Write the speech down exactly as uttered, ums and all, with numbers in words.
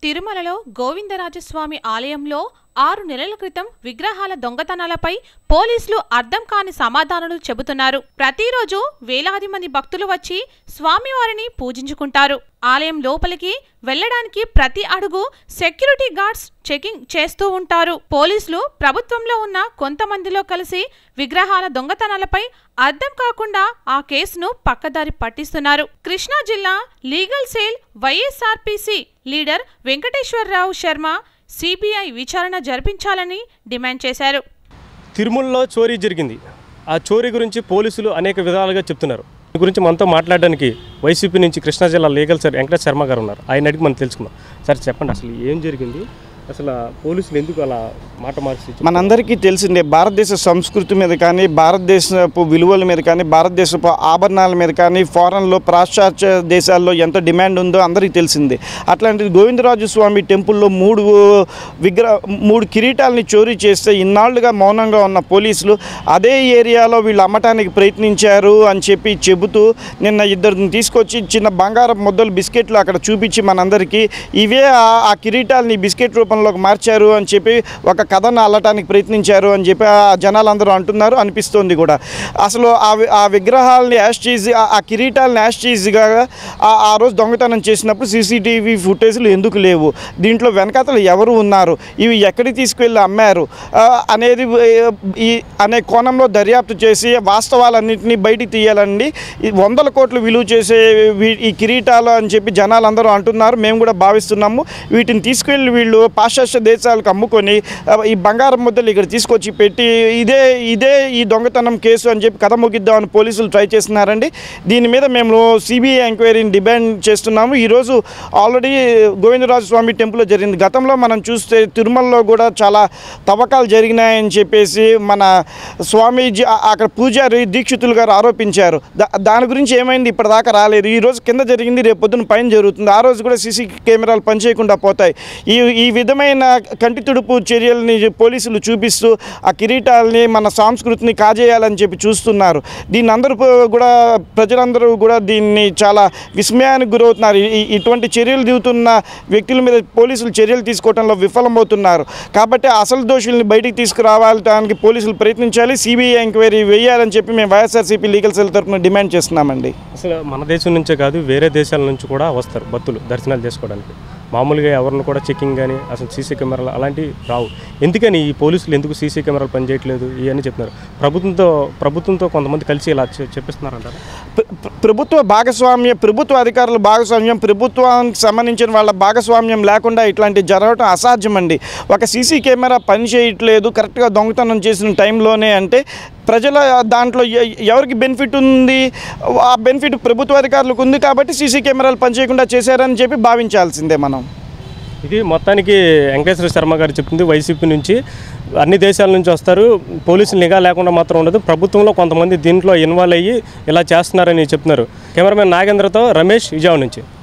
తిరుమలలో గోవిందరాజస్వామి ఆలయంలో ఆరు నెలల క్రితం విగ్రహాల దొంగతనాలపై పోలీసులు అర్థం కాని సమాధానాలు చెబుతున్నారు. ప్రతిరోజు వేలాది మంది భక్తులు వచ్చి స్వామివారిని పూజించుకుంటారు. ఆలయం లోపలికి వెళ్లడానికి ప్రతి అడుగు సెక్యూరిటీ గార్డ్స్ చెకింగ్ చేస్తూ ఉంటారు. పోలీసులు ప్రభుత్వంలో ఉన్న కొంతమందిలో కలిసి విగ్రహాల దొంగతనాలపై అర్థం కాకుండా ఆ కేసును పక్కదారి పట్టిస్తున్నారు. కృష్ణా జిల్లా legal cell YSRPC leader Venkateswararao Sharma CBI విచారణ జరిపించాలని డిమాండ్ చేశారు. తిరుమలలో చోరీ జరిగింది. ఆ చోరీ గురించి పోలీసులు అనేక విధాలుగా చెప్తున్నారు. దీని గురించి మనతో మాట్లాడడానికి వైసీపీ నుంచి కృష్ణా జిల్లా లీగల్ సార్ వెంకటేశ్వర శర్మ గారు ఉన్నారు. ఆయన అడిగి మనం తెలుసుకుందాం. సార్ చెప్పండి, అసలు ఏం జరిగింది? అసలు పోలీసులు ఎందుకు అలా మాట మార్చి? మనందరికీ తెలిసిందే, భారతదేశ సంస్కృతి మీద కానీ, భారతదేశపు విలువల మీద కానీ, భారతదేశపు ఆభరణాల మీద కానీ ఫారెన్లో పాశ్చాత్య దేశాల్లో ఎంత డిమాండ్ ఉందో అందరికీ తెలిసిందే. అట్లాంటిది గోవిందరాజు స్వామి టెంపుల్లో మూడు విగ్రహ మూడు కిరీటాలని చోరీ చేస్తే ఇన్నాళ్లుగా మౌనంగా ఉన్న పోలీసులు అదే ఏరియాలో వీళ్ళు అమ్మటానికి ప్రయత్నించారు అని చెప్పి చెబుతూ నిన్న ఇద్దరిని తీసుకొచ్చి చిన్న బంగారం ముద్దలు బిస్కెట్లు అక్కడ చూపించి మనందరికీ ఇవే ఆ కిరీటాలని బిస్కెట్ రూపంలో మార్చారు అని చెప్పి ఒక కథను అల్లటానికి ప్రయత్నించారు అని చెప్పి ఆ జనాలందరూ అంటున్నారు, అనిపిస్తోంది కూడా. అసలు ఆ ఆ విగ్రహాలని యాష్ చేసి ఆ కిరీటాలని యాష్ చేసిగా ఆ రోజు దొంగతనం చేసినప్పుడు సీసీటీవీ ఫుటేజ్లు ఎందుకు లేవు, దీంట్లో వెనకాతలు ఎవరు ఉన్నారు, ఇవి ఎక్కడికి తీసుకువెళ్ళి అమ్మారు అనేది ఈ అనే కోణంలో దర్యాప్తు చేసి వాస్తవాలన్నింటినీ బయటికి తీయాలండి. వందల కోట్లు విలువ చేసే ఈ కిరీటాలు అని చెప్పి జనాలందరూ అంటున్నారు, మేము కూడా భావిస్తున్నాము. వీటిని తీసుకువెళ్ళి వీళ్ళు పాశ్చాత్య దేశాలకు అమ్ముకొని ఈ బంగారం ముద్దలు ఇక్కడ తీసుకొచ్చి పెట్టి ఇదే ఇదే ఈ దొంగతనం కేసు అని చెప్పి కథ ముగిద్దామని పోలీసులు ట్రై చేస్తున్నారండి. దీని మీద మేము సిబిఐ ఎంక్వైరీని డిమాండ్ చేస్తున్నాము. ఈరోజు ఆల్రెడీ గోవిందరాజు స్వామి టెంపుల్లో జరిగింది. గతంలో మనం చూస్తే తిరుమలలో కూడా చాలా తవ్వకాలు జరిగినాయని చెప్పేసి మన స్వామీజీ అక్కడ పూజారి దీక్షితులు గారు ఆరోపించారు. దాని గురించి ఏమైంది ఇప్పటిదాకా రాలేదు. ఈరోజు కింద జరిగింది, రేపు పొద్దున పైన జరుగుతుంది. ఆ రోజు కూడా సీసీ కెమెరాలు పనిచేయకుండా పోతాయి. ఈ ఈ విధమైన కంటి తుడుపు చర్యల్ని పోలీసులు చూపిస్తూ ఆ కిరీటాలని మన సంస్కృతిని కాజేయాలని చెప్పి చూస్తున్నారు. దీన్ని అందరూ కూడా ప్రజలందరూ కూడా దీన్ని చాలా విస్మయానికి గురవుతున్నారు. ఇటువంటి చర్యలు దిగుతున్న వ్యక్తుల మీద పోలీసులు చర్యలు తీసుకోవడంలో విఫలమవుతున్నారు. కాబట్టి అసలు దోషుల్ని బయటికి తీసుకురావడానికి పోలీసులు ప్రయత్నించాలి, సిబిఐ ఎంక్వైరీ వేయాలని చెప్పి మేము వైఎస్ఆర్సీపీ లీగల్ సెల్ తరఫున డిమాండ్ చేస్తున్నామండి. అసలు మన దేశం నుంచే కాదు, వేరే దేశాల నుంచి కూడా వస్తారు భక్తులు దర్శనాలు చేసుకోవడానికి. మామూలుగా ఎవరిని కూడా చెకింగ్ కానీ అసలు సీసీ కెమెరాలు అలాంటివి రావు. ఎందుకని ఈ పోలీసులు ఎందుకు సీసీ కెమెరాలు పనిచేయట్లేదు ఇవన్నీ చెప్తున్నారు. ప్రభుత్వంతో ప్రభుత్వంతో కొంతమంది కలిసి ఇలా చెప్పిస్తున్నారంటారు. ప్రభుత్వ భాగస్వామ్యం, ప్రభుత్వ అధికారుల భాగస్వామ్యం, ప్రభుత్వానికి సంబంధించిన వాళ్ళ భాగస్వామ్యం లేకుండా ఇట్లాంటి జరగడం అసాధ్యం అండి. ఒక సీసీ కెమెరా పని చేయట్లేదు కరెక్ట్గా దొంగతనం చేసిన టైంలోనే అంటే ప్రజల దాంట్లో ఎవరికి బెనిఫిట్ ఉంది? ఆ బెనిఫిట్ ప్రభుత్వ అధికారులకు ఉంది కాబట్టి సీసీ కెమెరాలు పనిచేయకుండా చేశారని చెప్పి భావించాల్సిందే మనం. ఇది మొత్తానికి వెంకటేశ్వర శర్మ గారు చెప్తుంది. వైసీపీ నుంచి అన్ని దేశాల నుంచి వస్తారు, పోలీసులు నిఘా లేకుండా మాత్రం ఉండదు. ప్రభుత్వంలో కొంతమంది దీంట్లో ఇన్వాల్వ్ అయ్యి ఇలా చేస్తున్నారని చెప్తున్నారు. కెమెరామెన్ నాగేంద్రతో రమేష్, విజయవాడ నుంచి.